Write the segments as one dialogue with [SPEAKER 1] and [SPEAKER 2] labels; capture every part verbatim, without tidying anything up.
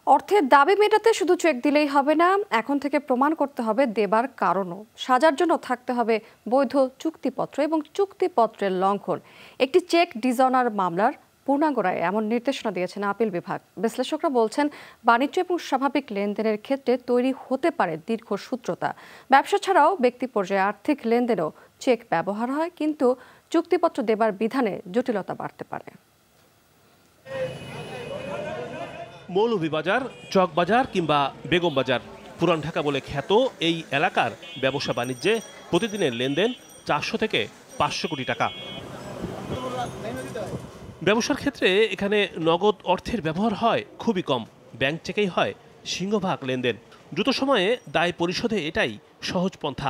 [SPEAKER 1] অর্থের দাবি মেটাতে শুধু চেক দিলেই হবে না, এখন থেকে প্রমাণ করতে হবে দেবার কারণও। সাজার জন্য থাকতে হবে বৈধ চুক্তিপত্র এবং চুক্তিপত্রের লঙ্ঘন। একটি চেক ডিসঅনার মামলার পূর্ণাঙ্গ রায়ে এমন নির্দেশনা দিয়েছেন আপিল বিভাগ। বিশ্লেষকরা বলছেন, বাণিজ্য এবং স্বাভাবিক লেনদেনের ক্ষেত্রে তৈরি হতে পারে দীর্ঘসূত্রতা। ব্যবসা ছাড়াও ব্যক্তি পর্যায়ে আর্থিক লেনদেনেও চেক ব্যবহার হয়, কিন্তু চুক্তিপত্র দেবার বিধানে জটিলতা বাড়তে পারে।
[SPEAKER 2] মৌলভীবাজার, চকবাজার কিংবা বেগম বাজার, পুরান ঢাকা বলে খ্যাত এই এলাকার ব্যবসা বাণিজ্যে প্রতিদিনের লেনদেন চারশো থেকে পাঁচশো কোটি টাকা। ব্যবসার ক্ষেত্রে এখানে নগদ অর্থের ব্যবহার হয় খুবই কম, ব্যাংক চেকেই হয় সিংহভাগ লেনদেন। দ্রুত সময়ে দায় পরিশোধে এটাই সহজ পন্থা।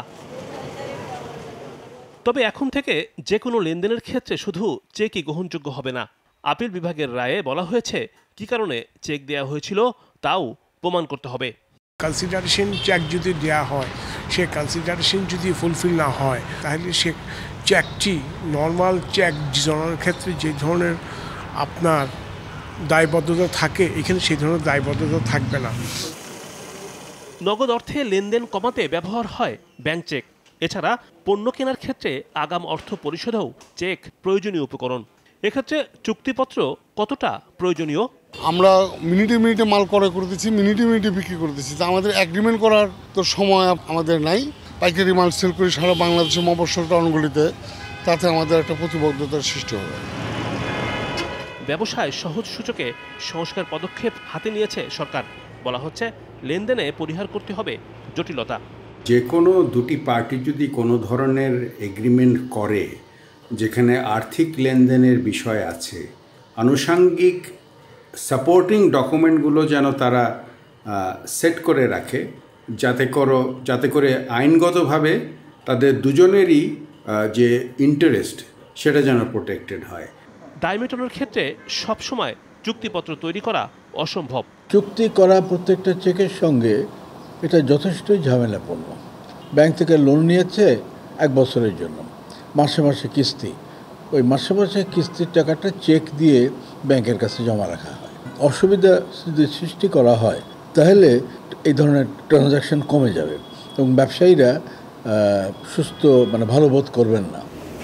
[SPEAKER 2] তবে এখন থেকে যে কোনো লেনদেনের ক্ষেত্রে শুধু চেকই গ্রহণযোগ্য হবে না। আপিল বিভাগের রায়ে বলা হয়েছে কি কারণে চেক দেওয়া হয়েছিল তাও প্রমাণ করতে হবে।
[SPEAKER 3] কনসিডারেশন চেক যদি দেওয়া হয়, সে কনসিডারেশন যদি ফুলফিল না হয়, তাহলে সে চেকটি নর্মাল চেক ডিসঅনারের ক্ষেত্রে যে ধরনের আপনার দায়বদ্ধতা থাকে, এখানে সেই ধরনের দায়বদ্ধতা থাকবে না।
[SPEAKER 2] নগদ অর্থে লেনদেন কমাতে ব্যবহার হয় ব্যাংক চেক। এছাড়া পণ্য কেনার ক্ষেত্রে আগাম অর্থ পরিশোধেও চেক প্রয়োজনীয় উপকরণ। এক্ষেত্রে চুক্তিপত্র কতটা প্রয়োজনীয়?
[SPEAKER 4] আমরা মিনিটে মিনিটে মাল ক্রয় করতেছি, মিনিটে মিনিটে বিক্রি করতেছি, তা আমাদের এগ্রিমেন্ট করার তো সময় আমাদের নাই। পাইকারি মাল সেল করি সারা বাংলাদেশের মফস্বল টাউনগুলিতে, তাতে আমাদের একটা প্রতিবদ্ধতার সৃষ্টি হবে।
[SPEAKER 2] ব্যবসায় সহজ সূচকে সংস্কার পদক্ষেপ হাতে নিয়েছে সরকার। বলা হচ্ছে, লেনদেনে পরিহার করতে হবে জটিলতা।
[SPEAKER 5] যে কোনো দুটি পার্টি যদি কোনো ধরনের এগ্রিমেন্ট করে যেখানে আর্থিক লেনদেনের বিষয় আছে, আনুষাঙ্গিক সাপোর্টিং ডকুমেন্টগুলো যেন তারা সেট করে রাখে, যাতে করো যাতে করে আইনগতভাবে তাদের দুজনেরই যে ইন্টারেস্ট সেটা যেন প্রোটেক্টেড হয়।
[SPEAKER 2] দায় মেটানোর ক্ষেত্রে সবসময় চুক্তিপত্র তৈরি করা অসম্ভব।
[SPEAKER 6] চুক্তি করা প্রত্যেকটা চেকের সঙ্গে এটা যথেষ্টই ঝামেলাপূর্ণ। ব্যাংক থেকে লোন নিয়েছে এক বছরের জন্য, মাসে মাসে কিস্তি, ওই মাসে মাসে কিস্তির টাকাটা চেক দিয়ে ব্যাংকের কাছে জমা রাখা হয়। অসুবিধা যদি সৃষ্টি করা হয় তাহলে এই ধরনের ট্রানজ্যাকশন কমে যাবে এবং ব্যবসায়ীরা সুস্থ মানে ভালো বোধ করবেন না।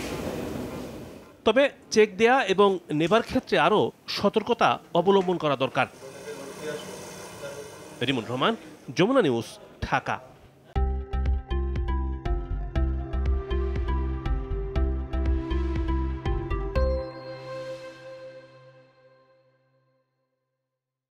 [SPEAKER 2] তবে চেক দেয়া এবং নেবার ক্ষেত্রে আরও সতর্কতা অবলম্বন করা দরকার। রিমন রহমান, যমুনা নিউজ, ঢাকা।